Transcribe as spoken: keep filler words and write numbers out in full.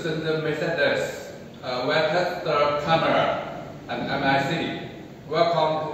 Shenzhen Mercedes uh, web tester camera and M I C. Welcome to